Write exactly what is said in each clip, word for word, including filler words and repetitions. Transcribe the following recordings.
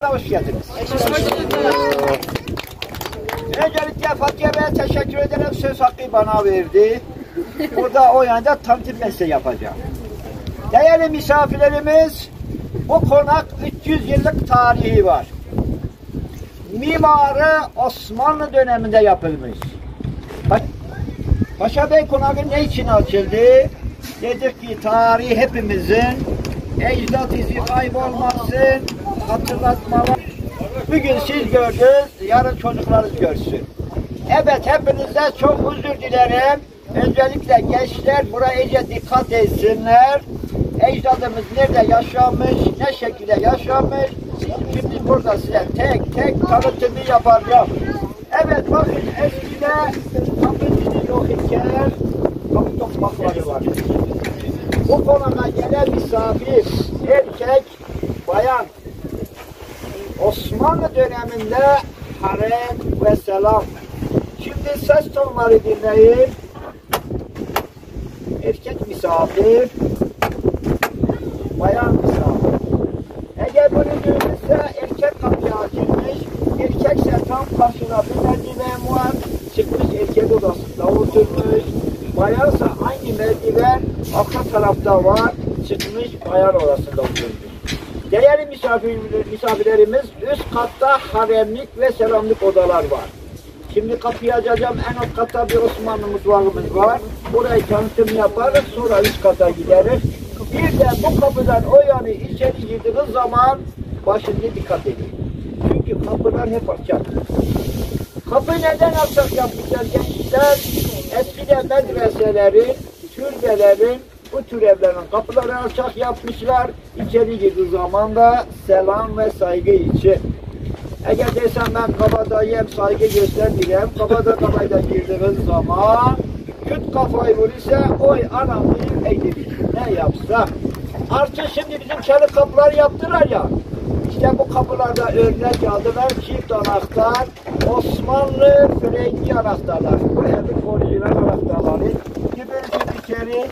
Hoş geldiniz. Öncelikle Fatih Bey'e teşekkür ederim. Söz hakkı bana verdi. Burada o yanda tanıtım ben size yapacağım. Değerli misafirlerimiz, bu konak üç yüz yıllık tarihi var. Mimarı Osmanlı döneminde yapılmış. Paşa Bey konağı ne için açıldı? Dedik ki tarihi hepimizin, ecdat izi kaybolmasın, hatırlatmalar. Bugün siz gördünüz, yarın çocuklarınız görsün. Evet, hepinize çok özür dilerim. Öncelikle gençler buraya iyice dikkat etsinler. Ecdadımız nerede yaşamış, ne şekilde yaşamış. Şimdi burada size tek tek tanıtımı yapacağım. Evet, bakın eskide kapı yokken kapı tokmakları var. Bu konuda gelen misafir, erkek, bayan. Osmanlı döneminde harem ve selam. Şimdi ses tonları dinleyin. Erkek misafir, bayan misafir. Eğer bunu görürse erkek kapıya açılmış, erkekse tam karşına bir merdiven var, çıkmış erkek odasında oturmuş. Bayansa aynı merdiven arka tarafta var, çıkmış bayan odasında oturmuş. Değerli misafir, misafirlerimiz, üst katta haremlik ve selamlık odalar var. Şimdi kapıyı açacağım, en alt katta bir Osmanlı mutfağımız var. Burayı tanıtım yaparız, sonra üst kata gideriz. Bir de bu kapıdan o yanı içeri girdiğiniz zaman başında dikkat edin. Çünkü kapılar hep açık. Kapı neden açık yapmışlar gençler? Eskiden medreselerin, türbelerin, bu tür evlerin kapıları açık yapmışlar. İçeri girdiği zaman da selam ve saygı için. Eğer desem ben kabadayım, saygı göstermeyeyim, kabadayla girdiğiniz zaman küt kafayı vurursa oy anam deyip eğdirir. Ne yapsa. Artık şimdi bizim çelik kapılar yaptılar ya. İşte bu kapılarda örnek aldılar. Çift anahtar, Osmanlı frengi anahtarlar. Bu evin orijinal anahtarları. Gidiyorsunuz içeri.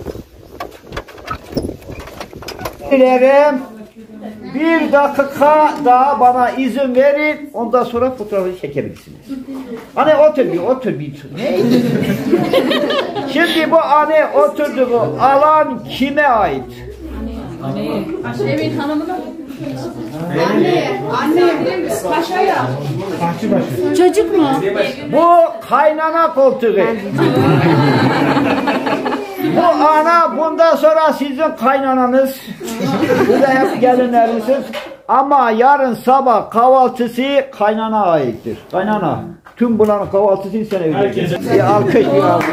Dilerim. Bir dakika daha bana izin verin. Ondan sonra fotoğrafı çekebilirsiniz. Hani otur bir, otur bir. Ne? Şimdi bu hani oturduğu alan kime ait? Anne. Evin hanımına. Anne. Anne. Paşa'ya. Çocuk mu? Bu kaynana koltuğu. Bu ana bundan sonra sizin kaynananız. Bu da hep gelinlerinizin. Ama yarın sabah kahvaltısı kaynana aittir. Kaynana. Tüm bunların kahvaltısını sen ödeyeceksin. Bir alkış, bir alkış.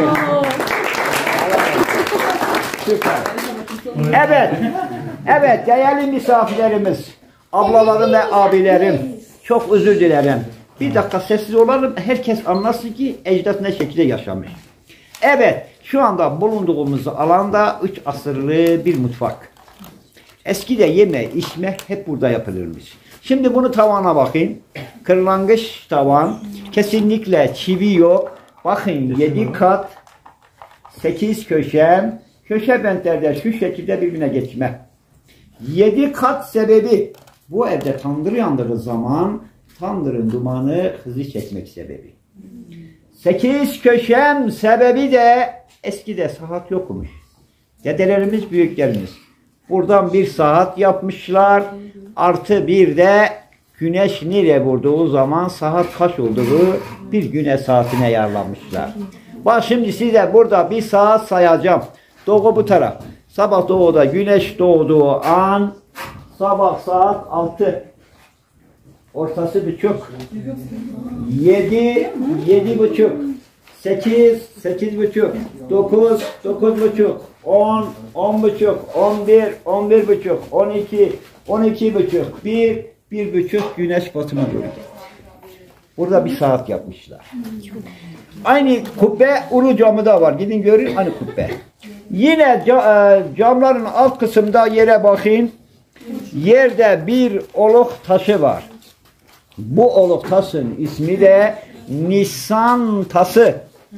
Süper. Evet. Evet, değerli misafirlerimiz, ablalarım ve abilerim, çok özür dilerim. Bir dakika sessiz olalım, herkes anlasın ki ecdat ne şekilde yaşamış. Evet, şu anda bulunduğumuz alanda üç asırlı bir mutfak. Eskide yeme, içme hep burada yapılırmış. Şimdi bunu tavana bakın. Kırlangıç tavan, kesinlikle çivi yok. Bakın yedi kat, sekiz köşe, köşe bentlerde şu şekilde birbirine geçme. Yedi kat sebebi, bu evde tandır yandığı zaman tandırın dumanı hızlı çekmek sebebi. Sekiz köşem sebebi de eskide saat yokmuş. Dedelerimiz, büyüklerimiz. Buradan bir saat yapmışlar. Artı bir de güneş nereye vurduğu zaman saat kaç olduğu bir güneş saatine ayarlamışlar. Bak şimdi size burada bir saat sayacağım. Doğu bu taraf. Sabah doğuda güneş doğduğu an sabah saat altı. Ortası buçuk. Yedi, yedi buçuk. Sekiz, sekiz buçuk. Dokuz, dokuz buçuk. On, on buçuk. On bir, on bir buçuk. On iki, on iki buçuk. Bir, bir buçuk güneş batımı doğru. Burada bir saat yapmışlar. Aynı kubbe Ulu Camı da var. Gidin görün aynı kubbe. Yine camların alt kısımda yere bakın. Yerde bir oluk taşı var. Bu oluk taşın ismi de Nisan tası.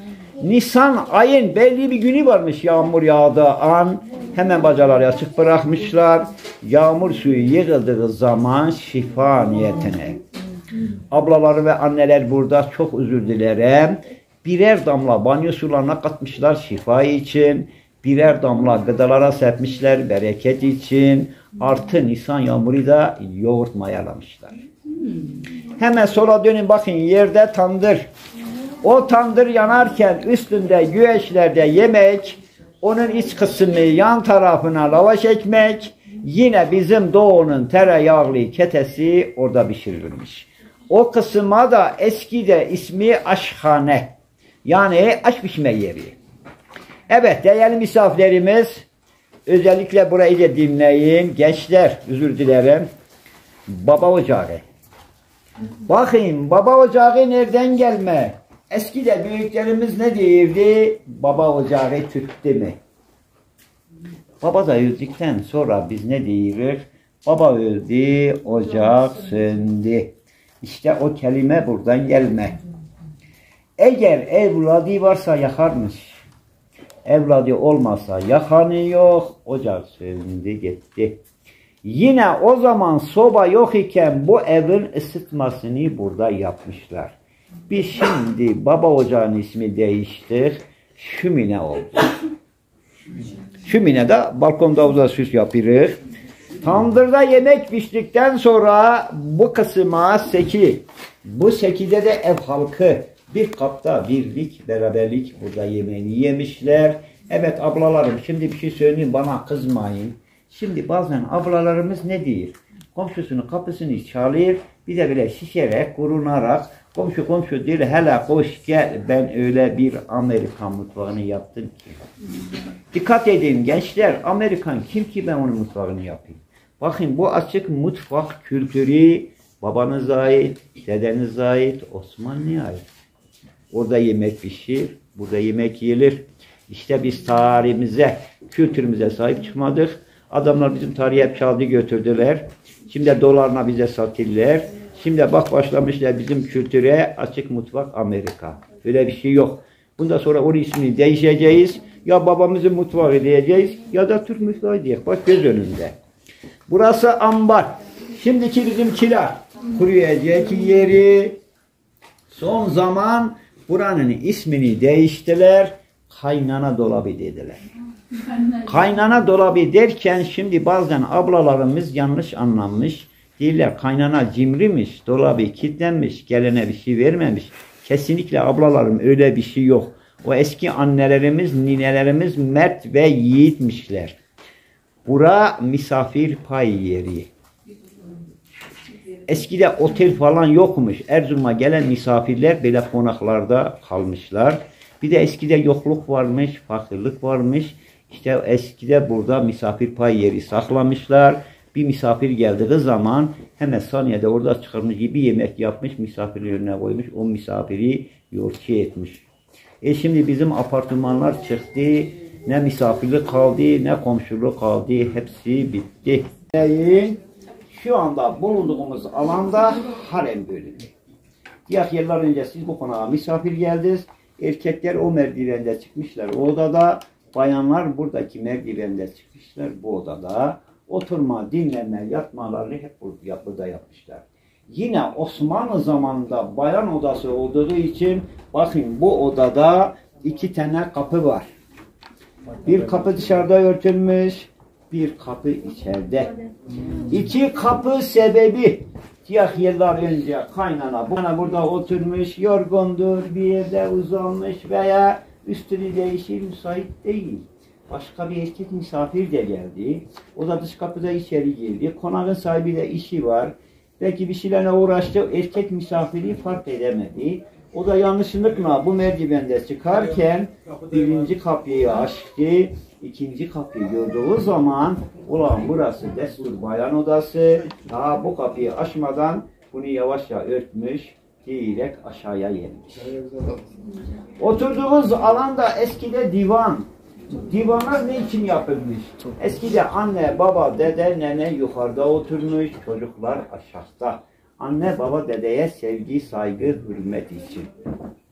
Nisan ayın belli bir günü varmış yağmur yağdığı an. Hemen bacaları açık bırakmışlar. Yağmur suyu yığıldığı zaman şifa niyetine. Ablaları ve anneler burada çok özür dilerim. Birer damla banyo sularına katmışlar şifa için. Birer damla gıdalara serpmişler bereket için. Artı Nisan yağmuru da yoğurt mayalamışlar. Hemen sola dönün bakın yerde tandır. O tandır yanarken üstünde güveçlerde yemek, onun iç kısmı yan tarafına lavaş ekmek, yine bizim doğunun tereyağlı ketesi orada pişirilmiş. O kısma da eskide ismi aşhane, yani aş pişme yeri. Evet değerli misafirlerimiz, özellikle burayı da dinleyin. Gençler, özür dilerim. Baba ocağı. Bakın baba ocağı nereden gelme? Eskide büyüklerimiz ne derdi? Baba ocağı tüttü mü? Baba da öldükten sonra biz ne diyoruz? Baba öldü, ocak söndü. İşte o kelime buradan gelme. Eğer evladı varsa yakarmış. Evladı olmazsa yakanı yok, ocak söndü gitti. Yine o zaman soba yok iken bu evin ısıtmasını burada yapmışlar. Biz şimdi baba ocağın ismi değiştir, şümine oldu. Şümine de balkonda da süs yapıyoruz. Tandırda yemek piştikten sonra bu kısma seki. Bu sekide de ev halkı bir kapta birlik, beraberlik burada yemeğini yemişler. Evet ablalarım şimdi bir şey söyleyeyim bana kızmayın. Şimdi bazen ablalarımız ne diyor? Komşusunun kapısını çalıyor, bir de böyle şişerek, kurunarak komşu komşu diyor hele koş gel ben öyle bir Amerikan mutfağını yaptım ki. Dikkat edin gençler Amerikan kim ki ben onun mutfağını yapayım. Bakın bu açık mutfak kültürü babanıza ait, dedenize ait, Osmanlı'ya ait. Orada yemek pişir, burada yemek yiyilir. İşte biz tarihimize, kültürümüze sahip çıkmadık. Adamlar bizim tarihi hep çaldı götürdüler. Şimdi dolarla bize satırlar. Şimdi bak başlamışlar bizim kültüre açık mutfak Amerika. Öyle bir şey yok. Bundan sonra onun ismini değişeceğiz. Ya babamızın mutfağı diyeceğiz ya da Türk mutfağı diyeceğiz. Bak göz önünde. Burası ambar. Şimdiki bizimkiler kuruyacak yeri. Son zaman buranın ismini değiştiler. Kaynana dolabı dediler. Kaynana dolabı derken şimdi bazen ablalarımız yanlış anlamış. Değiller kaynana cimrimiş, dolabı kilitlenmiş, gelene bir şey vermemiş. Kesinlikle ablalarım öyle bir şey yok. O eski annelerimiz, ninelerimiz mert ve yiğitmişler. Bura misafir pay yeri. Eskide otel falan yokmuş. Erzurum'a gelen misafirler böyle konaklarda kalmışlar. Bir de eskide yokluk varmış, fakirlik varmış. İşte eskide burada misafir pay yeri saklamışlar. Bir misafir geldiği zaman hemen saniyede orada çıkarmış gibi yemek yapmış, misafirin önüne koymuş, o misafiri yolcu etmiş. E şimdi bizim apartmanlar çıktı, ne misafirlik kaldı, ne komşuluk kaldı, hepsi bitti. Şu anda bulunduğumuz alanda harem bölümü. Diğer yıllar önce siz bu konağa misafir geldiniz, erkekler o merdivende çıkmışlar o odada, bayanlar buradaki merdivende çıkmışlar bu odada. Oturma, dinleme, yatmalarını hep burada yapmışlar. Yine Osmanlı zamanında bayan odası olduğu için bakın bu odada iki tane kapı var. Bir kapı dışarıda örtülmüş, bir kapı içeride. İki kapı sebebi diğer yıllar önce kaynana bana burada oturmuş, yorgundur, bir yerde uzanmış veya üstünü değişir, müsait değil. Başka bir erkek misafir de geldi. O da dış kapıda içeri girdi. Konağın sahibi de işi var. Belki bir şeylerle uğraştı. Erkek misafiri fark edemedi. O da yanlışlıkla bu merdivende çıkarken birinci kapıyı açtı. İkinci kapıyı gördüğü zaman ulan burası destur bayan odası. Daha bu kapıyı açmadan bunu yavaşça örtmüş. Direkt aşağıya inmiş. Oturduğumuz alanda eskide divan. Divanlar ne için yapılmış? Eskide anne, baba, dede, nene yukarıda oturmuş, çocuklar aşağıda. Anne, baba, dedeye sevgi, saygı, hürmet için.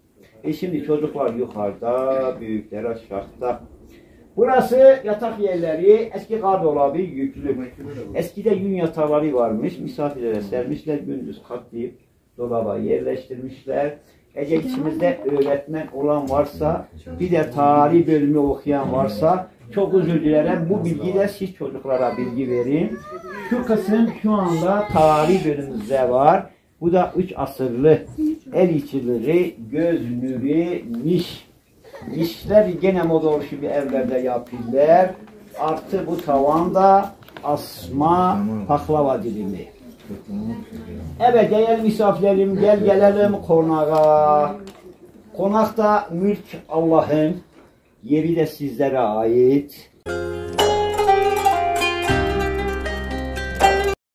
E şimdi çocuklar yukarıda, büyükler aşağıda. Burası yatak yerleri, eski gardolabı yüklü. Eskide yün yatakları varmış, misafirlere sermişler, gündüz katlayıp dolaba yerleştirmişler. Ece içimizde öğretmen olan varsa, bir de tarih bölümü okuyan varsa, çok özür dilerim, bu bilgiyi de siz çocuklara bilgi verin. Şu kısım şu anda tarih bölümümüzde var. Bu da üç asırlı el içileri, göz nürü, niş. Nişler gene moda oluşu bir evlerde yapıyorlar. Artı bu tavanda asma baklava dilimi. Evet değerli misafirlerim, gel gelelim konağa. Konakta mülk Allah'ın, yeri de sizlere ait.